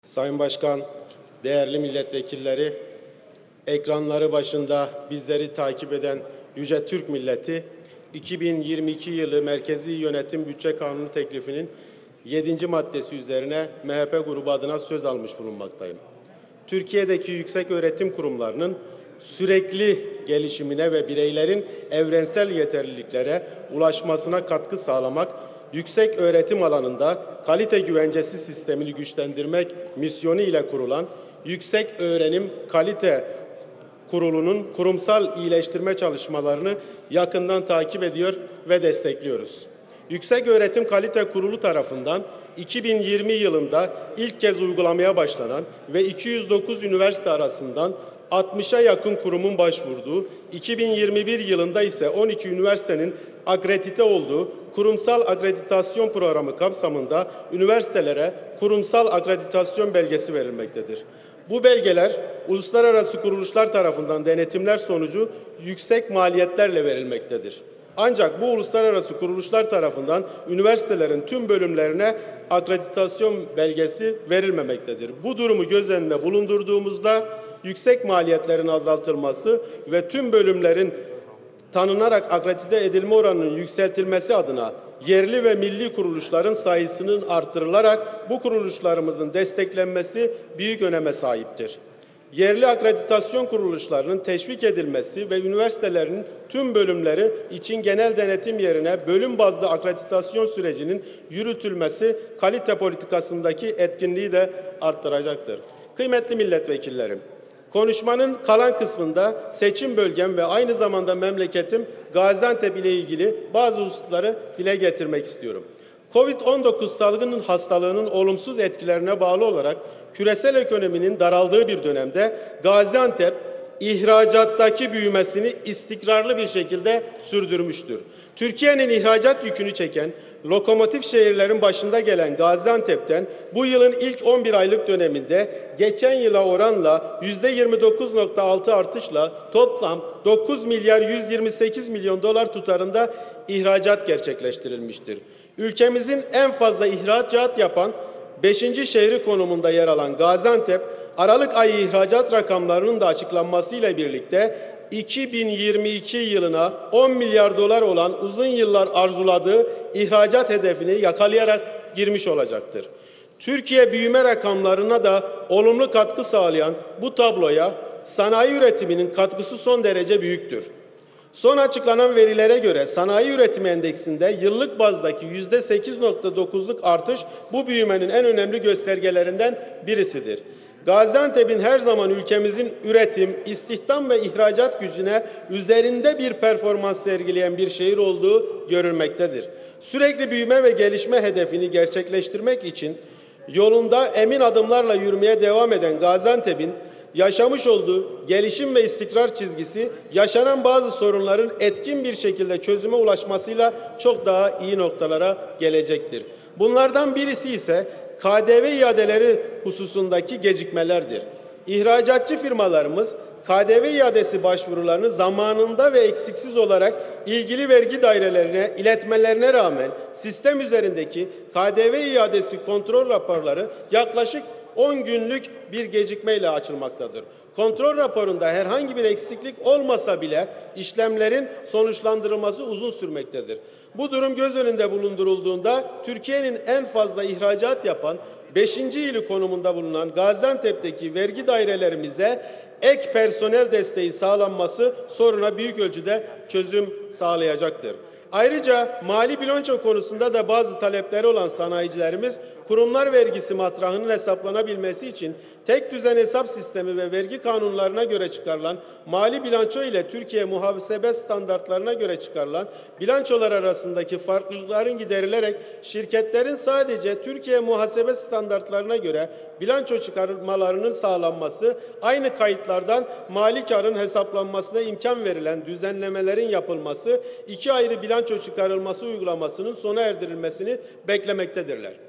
Sayın Başkan, değerli milletvekilleri, ekranları başında bizleri takip eden Yüce Türk milleti, 2022 yılı Merkezi Yönetim Bütçe Kanunu teklifinin 7. maddesi üzerine MHP grubu adına söz almış bulunmaktayım. Türkiye'deki yüksek öğretim kurumlarının sürekli gelişimine ve bireylerin evrensel yeterliliklere ulaşmasına katkı sağlamak, yüksek öğretim alanında kalite güvencesi sistemini güçlendirmek misyonu ile kurulan Yüksek Öğrenim Kalite Kurulu'nun kurumsal iyileştirme çalışmalarını yakından takip ediyor ve destekliyoruz. Yüksek Öğretim Kalite Kurulu tarafından 2020 yılında ilk kez uygulamaya başlanan ve 209 üniversite arasından 60'a yakın kurumun başvurduğu, 2021 yılında ise 12 üniversitenin akredite olduğu kurumsal akreditasyon programı kapsamında üniversitelere kurumsal akreditasyon belgesi verilmektedir. Bu belgeler uluslararası kuruluşlar tarafından denetimler sonucu yüksek maliyetlerle verilmektedir. Ancak bu uluslararası kuruluşlar tarafından üniversitelerin tüm bölümlerine akreditasyon belgesi verilmemektedir. Bu durumu göz önünde bulundurduğumuzda yüksek maliyetlerin azaltılması ve tüm bölümlerin tanınarak akredite edilme oranının yükseltilmesi adına yerli ve milli kuruluşların sayısının artırılarak bu kuruluşlarımızın desteklenmesi büyük öneme sahiptir. Yerli akreditasyon kuruluşlarının teşvik edilmesi ve üniversitelerin tüm bölümleri için genel denetim yerine bölüm bazlı akreditasyon sürecinin yürütülmesi kalite politikasındaki etkinliği de arttıracaktır. Kıymetli milletvekillerim, konuşmanın kalan kısmında seçim bölgem ve aynı zamanda memleketim Gaziantep ile ilgili bazı hususları dile getirmek istiyorum. Covid-19 salgının hastalığının olumsuz etkilerine bağlı olarak küresel ekonominin daraldığı bir dönemde Gaziantep ihracattaki büyümesini istikrarlı bir şekilde sürdürmüştür. Türkiye'nin ihracat yükünü çeken lokomotif şehirlerin başında gelen Gaziantep'ten bu yılın ilk 11 aylık döneminde geçen yıla oranla %29,6 artışla toplam 9 milyar 128 milyon dolar tutarında ihracat gerçekleştirilmiştir. Ülkemizin en fazla ihracat yapan 5. şehri konumunda yer alan Gaziantep, Aralık ayı ihracat rakamlarının da açıklanmasıyla birlikte 2022 yılına 10 milyar dolar olan uzun yıllar arzuladığı ihracat hedefini yakalayarak girmiş olacaktır. Türkiye büyüme rakamlarına da olumlu katkı sağlayan bu tabloya sanayi üretiminin katkısı son derece büyüktür. Son açıklanan verilere göre sanayi üretimi endeksinde yıllık bazdaki %8,9'luk artış bu büyümenin en önemli göstergelerinden birisidir. Gaziantep'in her zaman ülkemizin üretim, istihdam ve ihracat gücüne üzerinde bir performans sergileyen bir şehir olduğu görülmektedir. Sürekli büyüme ve gelişme hedefini gerçekleştirmek için yolunda emin adımlarla yürümeye devam eden Gaziantep'in yaşamış olduğu gelişim ve istikrar çizgisi, yaşanan bazı sorunların etkin bir şekilde çözüme ulaşmasıyla çok daha iyi noktalara gelecektir. Bunlardan birisi ise KDV iadeleri hususundaki gecikmelerdir. İhracatçı firmalarımız KDV iadesi başvurularını zamanında ve eksiksiz olarak ilgili vergi dairelerine iletmelerine rağmen sistem üzerindeki KDV iadesi kontrol raporları yaklaşık 10 günlük bir gecikmeyle açılmaktadır. Kontrol raporunda herhangi bir eksiklik olmasa bile işlemlerin sonuçlandırılması uzun sürmektedir. Bu durum göz önünde bulundurulduğunda Türkiye'nin en fazla ihracat yapan 5. ili konumunda bulunan Gaziantep'teki vergi dairelerimize ek personel desteği sağlanması soruna büyük ölçüde çözüm sağlayacaktır. Ayrıca mali bilanço konusunda da bazı talepleri olan sanayicilerimiz kurumlar vergisi matrahının hesaplanabilmesi için tek düzen hesap sistemi ve vergi kanunlarına göre çıkarılan mali bilanço ile Türkiye muhasebe standartlarına göre çıkarılan bilançolar arasındaki farklılıkların giderilerek şirketlerin sadece Türkiye muhasebe standartlarına göre bilanço çıkarmalarının sağlanması, aynı kayıtlardan mali karın hesaplanmasına imkan verilen düzenlemelerin yapılması, 2 ayrı bilanço çıkarılması uygulamasının sona erdirilmesini beklemektedirler.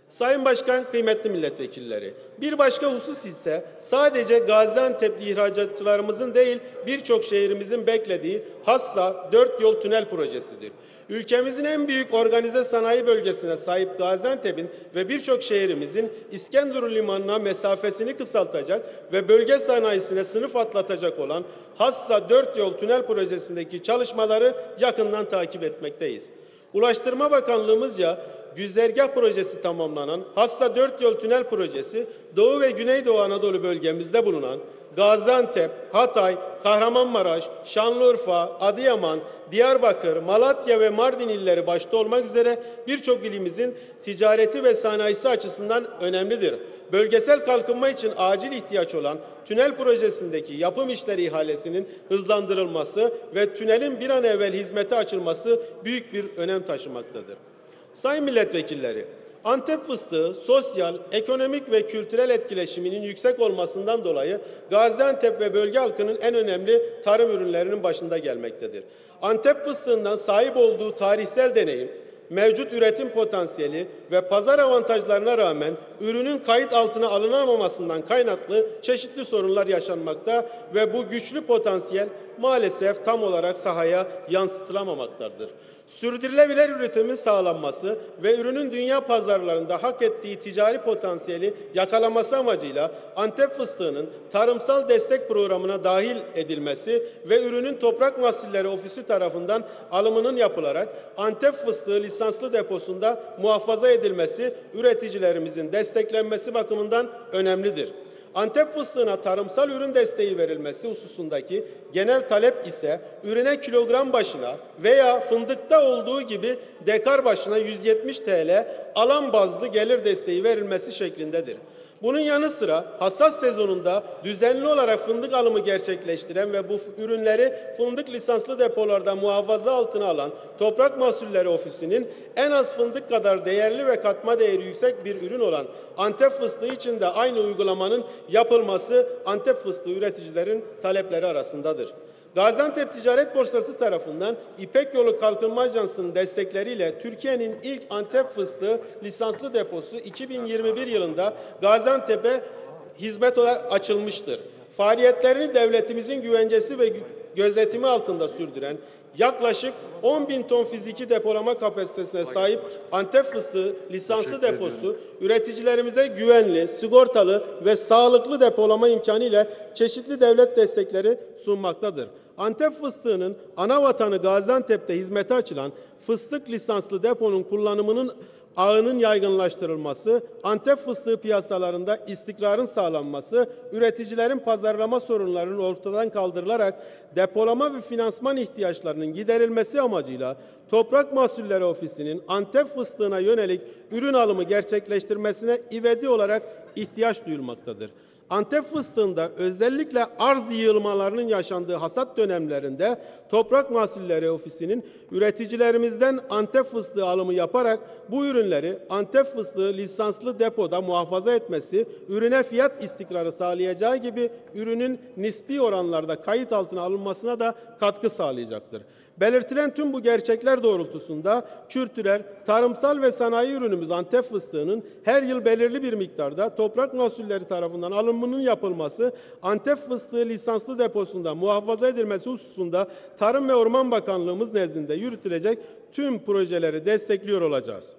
Sayın Başkan, kıymetli milletvekilleri, bir başka husus ise sadece Gaziantep'li ihracatçılarımızın değil birçok şehrimizin beklediği Hassa 4 yol tünel projesidir. Ülkemizin en büyük organize sanayi bölgesine sahip Gaziantep'in ve birçok şehrimizin İskenderun Limanı'na mesafesini kısaltacak ve bölge sanayisine sınıf atlatacak olan Hassa 4 yol tünel projesindeki çalışmaları yakından takip etmekteyiz. Ulaştırma Bakanlığımızca güzergah projesi tamamlanan Hassa 4 yol tünel projesi Doğu ve Güneydoğu Anadolu bölgemizde bulunan Gaziantep, Hatay, Kahramanmaraş, Şanlıurfa, Adıyaman, Diyarbakır, Malatya ve Mardin illeri başta olmak üzere birçok ilimizin ticareti ve sanayisi açısından önemlidir. Bölgesel kalkınma için acil ihtiyaç olan tünel projesindeki yapım işleri ihalesinin hızlandırılması ve tünelin bir an evvel hizmete açılması büyük bir önem taşımaktadır. Sayın milletvekilleri, Antep fıstığı sosyal, ekonomik ve kültürel etkileşiminin yüksek olmasından dolayı Gaziantep ve bölge halkının en önemli tarım ürünlerinin başında gelmektedir. Antep fıstığından sahip olduğu tarihsel deneyim, mevcut üretim potansiyeli ve pazar avantajlarına rağmen ürünün kayıt altına alınamamasından kaynaklı çeşitli sorunlar yaşanmakta ve bu güçlü potansiyel maalesef tam olarak sahaya yansıtılamamaktadır. Sürdürülebilir üretimin sağlanması ve ürünün dünya pazarlarında hak ettiği ticari potansiyeli yakalaması amacıyla Antep fıstığının tarımsal destek programına dahil edilmesi ve ürünün Toprak Mahsulleri Ofisi tarafından alımının yapılarak Antep fıstığı lisanslı deposunda muhafaza edilmesi üreticilerimizin desteklenmesi bakımından önemlidir. Antep fıstığına tarımsal ürün desteği verilmesi hususundaki genel talep ise ürüne kilogram başına veya fındıkta olduğu gibi dekar başına 170 TL alan bazlı gelir desteği verilmesi şeklindedir. Bunun yanı sıra hasat sezonunda düzenli olarak fındık alımı gerçekleştiren ve bu ürünleri fındık lisanslı depolarda muhafaza altına alan Toprak Mahsulleri Ofisi'nin en az fındık kadar değerli ve katma değeri yüksek bir ürün olan Antep fıstığı için de aynı uygulamanın yapılması Antep fıstığı üreticilerin talepleri arasındadır. Gaziantep Ticaret Borsası tarafından İpek Yolu Kalkınma Ajansı'nın destekleriyle Türkiye'nin ilk Antep fıstığı lisanslı deposu 2021 yılında Gaziantep'e hizmet olarak açılmıştır. Faaliyetlerini devletimizin güvencesi ve gözetimi altında sürdüren yaklaşık 10.000 ton fiziki depolama kapasitesine sahip Antep fıstığı lisanslı deposu üreticilerimize güvenli, sigortalı ve sağlıklı depolama imkanı ile çeşitli devlet destekleri sunmaktadır. Antep fıstığının ana vatanı Gaziantep'te hizmete açılan fıstık lisanslı deponun kullanımının ağının yaygınlaştırılması, Antep fıstığı piyasalarında istikrarın sağlanması, üreticilerin pazarlama sorunlarının ortadan kaldırılarak depolama ve finansman ihtiyaçlarının giderilmesi amacıyla Toprak Mahsulleri Ofisi'nin Antep fıstığına yönelik ürün alımı gerçekleştirmesine ivedi olarak ihtiyaç duyulmaktadır. Antep fıstığında özellikle arz yığılmalarının yaşandığı hasat dönemlerinde Toprak Mahsulleri Ofisi'nin üreticilerimizden Antep fıstığı alımı yaparak bu ürünleri Antep fıstığı lisanslı depoda muhafaza etmesi, ürüne fiyat istikrarı sağlayacağı gibi ürünün nispi oranlarda kayıt altına alınmasına da katkı sağlayacaktır. Belirtilen tüm bu gerçekler doğrultusunda kültürel, tarımsal ve sanayi ürünümüz Antep fıstığının her yıl belirli bir miktarda Toprak Mahsulleri tarafından alımının yapılması, Antep fıstığı lisanslı deposunda muhafaza edilmesi hususunda Tarım ve Orman Bakanlığımız nezdinde yürütülecek tüm projeleri destekliyor olacağız.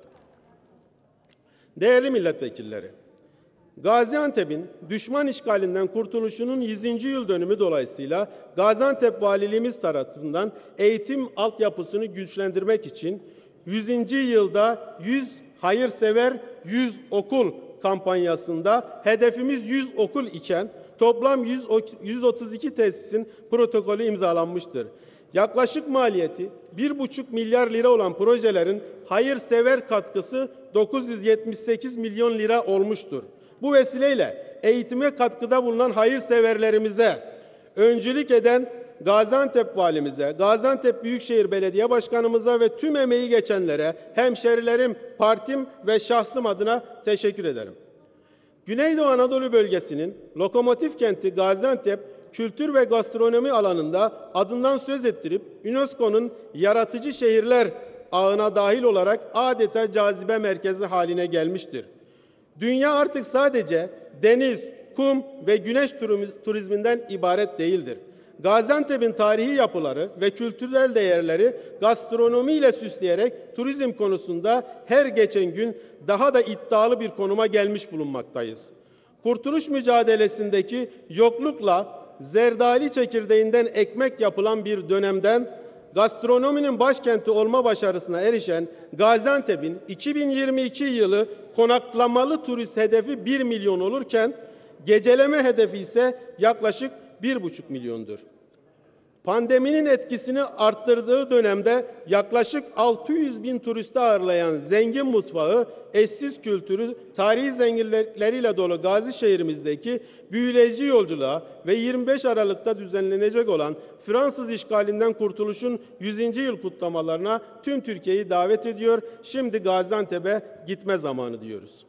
Değerli milletvekilleri, Gaziantep'in düşman işgalinden kurtuluşunun 100. yıl dönümü dolayısıyla Gaziantep Valiliğimiz tarafından eğitim altyapısını güçlendirmek için 100. yılda 100 hayırsever 100 okul kampanyasında hedefimiz 100 okul iken toplam 132 tesisin protokolü imzalanmıştır. Yaklaşık maliyeti 1,5 milyar lira olan projelerin hayırsever katkısı 978 milyon lira olmuştur. Bu vesileyle eğitime katkıda bulunan hayırseverlerimize, öncülük eden Gaziantep Valimize, Gaziantep Büyükşehir Belediye Başkanımıza ve tüm emeği geçenlere, hemşerilerim, partim ve şahsım adına teşekkür ederim. Güneydoğu Anadolu bölgesinin lokomotif kenti Gaziantep, kültür ve gastronomi alanında adından söz ettirip UNESCO'nun yaratıcı şehirler ağına dahil olarak adeta cazibe merkezi haline gelmiştir. Dünya artık sadece deniz, kum ve güneş turizminden ibaret değildir. Gaziantep'in tarihi yapıları ve kültürel değerleri gastronomiyle süsleyerek turizm konusunda her geçen gün daha da iddialı bir konuma gelmiş bulunmaktayız. Kurtuluş mücadelesindeki yoklukla zerdali çekirdeğinden ekmek yapılan bir dönemden gastronominin başkenti olma başarısına erişen Gaziantep'in 2022 yılı konaklamalı turist hedefi 1 milyon olurken geceleme hedefi ise yaklaşık 1,5 milyondur. Pandeminin etkisini arttırdığı dönemde yaklaşık 600 bin turisti ağırlayan zengin mutfağı, eşsiz kültürü, tarihi zenginlikleriyle dolu Gazi şehrimizdeki büyüleyici yolculuğa ve 25 Aralık'ta düzenlenecek olan Fransız işgalinden kurtuluşun 100. yıl kutlamalarına tüm Türkiye'yi davet ediyor. Şimdi Gaziantep'e gitme zamanı diyoruz.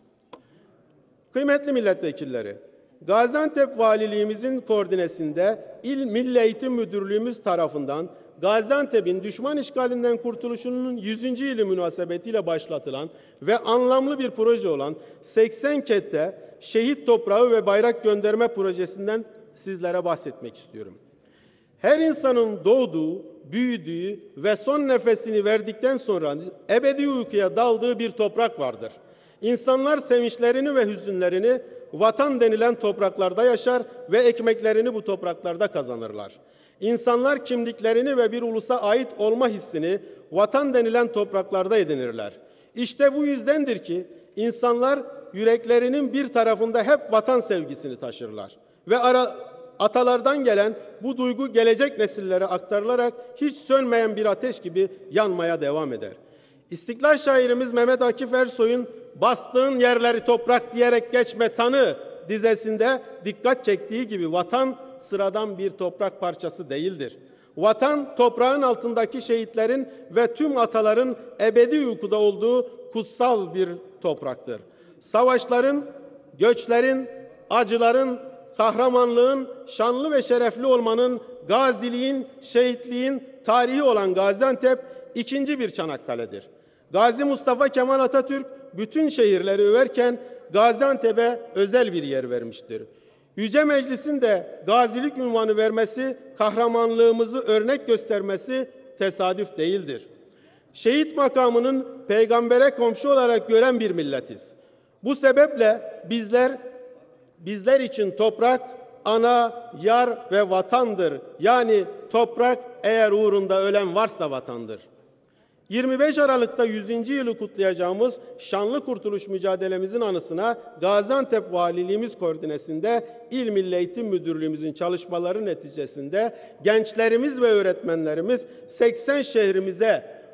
Kıymetli milletvekilleri, Gaziantep Valiliğimizin koordinesinde İl Milli Eğitim Müdürlüğümüz tarafından Gaziantep'in düşman işgalinden kurtuluşunun 100. yılı münasebetiyle başlatılan ve anlamlı bir proje olan 80 kete şehit toprağı ve bayrak gönderme projesinden sizlere bahsetmek istiyorum. Her insanın doğduğu, büyüdüğü ve son nefesini verdikten sonra ebedi uykuya daldığı bir toprak vardır. İnsanlar sevinçlerini ve hüzünlerini vatan denilen topraklarda yaşar ve ekmeklerini bu topraklarda kazanırlar. İnsanlar kimliklerini ve bir ulusa ait olma hissini vatan denilen topraklarda edinirler. İşte bu yüzdendir ki insanlar yüreklerinin bir tarafında hep vatan sevgisini taşırlar. Ve atalardan gelen bu duygu gelecek nesillere aktarılarak hiç sönmeyen bir ateş gibi yanmaya devam eder. İstiklal şairimiz Mehmet Akif Ersoy'un "Bastığın yerleri toprak diyerek geçme tanı" dizesinde dikkat çektiği gibi vatan sıradan bir toprak parçası değildir. Vatan, toprağın altındaki şehitlerin ve tüm ataların ebedi uykuda olduğu kutsal bir topraktır. Savaşların, göçlerin, acıların, kahramanlığın, şanlı ve şerefli olmanın, gaziliğin, şehitliğin tarihi olan Gaziantep ikinci bir Çanakkale'dir. Gazi Mustafa Kemal Atatürk bütün şehirleri överken Gaziantep'e özel bir yer vermiştir. Yüce Meclis'in de gazilik unvanı vermesi, kahramanlığımızı örnek göstermesi tesadüf değildir. Şehit makamının peygambere komşu olarak gören bir milletiz. Bu sebeple bizler için toprak, ana, yar ve vatandır. Yani toprak eğer uğrunda ölen varsa vatandır. 25 Aralık'ta 100. yılı kutlayacağımız şanlı kurtuluş mücadelemizin anısına Gaziantep Valiliğimiz koordinesinde İl Milli Eğitim Müdürlüğümüzün çalışmaları neticesinde gençlerimiz ve öğretmenlerimiz 80 şehrimize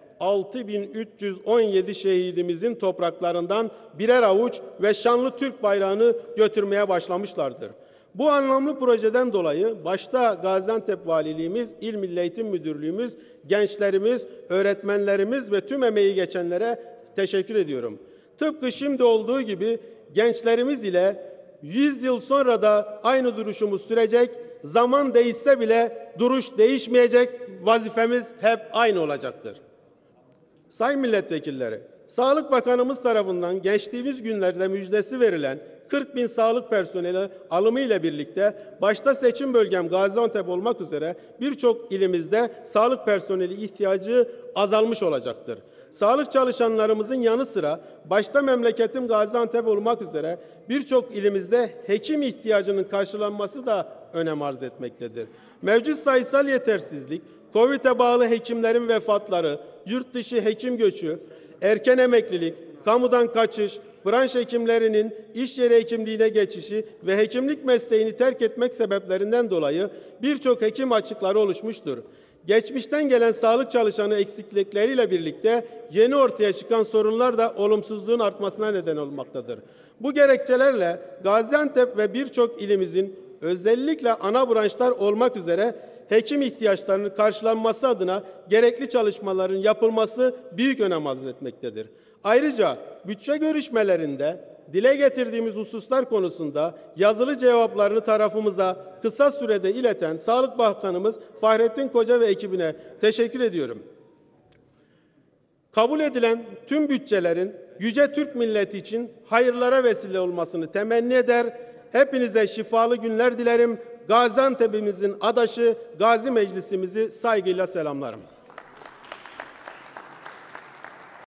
6.317 şehidimizin topraklarından birer avuç ve şanlı Türk bayrağını götürmeye başlamışlardır. Bu anlamlı projeden dolayı başta Gaziantep Valiliğimiz, İl Milli Eğitim Müdürlüğümüz, gençlerimiz, öğretmenlerimiz ve tüm emeği geçenlere teşekkür ediyorum. Tıpkı şimdi olduğu gibi gençlerimiz ile 100 yıl sonra da aynı duruşumuz sürecek, zaman değişse bile duruş değişmeyecek, vazifemiz hep aynı olacaktır. Sayın milletvekilleri, Sağlık Bakanımız tarafından geçtiğimiz günlerde müjdesi verilen 40 bin sağlık personeli alımı ile birlikte başta seçim bölgem Gaziantep olmak üzere birçok ilimizde sağlık personeli ihtiyacı azalmış olacaktır. Sağlık çalışanlarımızın yanı sıra başta memleketim Gaziantep olmak üzere birçok ilimizde hekim ihtiyacının karşılanması da önem arz etmektedir. Mevcut sayısal yetersizlik, Covid'e bağlı hekimlerin vefatları, yurt dışı hekim göçü, erken emeklilik, kamudan kaçış, branş hekimlerinin iş yeri hekimliğine geçişi ve hekimlik mesleğini terk etmek sebeplerinden dolayı birçok hekim açıkları oluşmuştur. Geçmişten gelen sağlık çalışanı eksiklikleriyle birlikte yeni ortaya çıkan sorunlar da olumsuzluğun artmasına neden olmaktadır. Bu gerekçelerle Gaziantep ve birçok ilimizin özellikle ana branşlar olmak üzere hekim ihtiyaçlarının karşılanması adına gerekli çalışmaların yapılması büyük önem arz etmektedir. Ayrıca bütçe görüşmelerinde dile getirdiğimiz hususlar konusunda yazılı cevaplarını tarafımıza kısa sürede ileten Sağlık Bakanımız Fahrettin Koca ve ekibine teşekkür ediyorum. Kabul edilen tüm bütçelerin Yüce Türk milleti için hayırlara vesile olmasını temenni eder. Hepinize şifalı günler dilerim. Gaziantep'imizin adaşı Gazi Meclisimizi saygıyla selamlarım.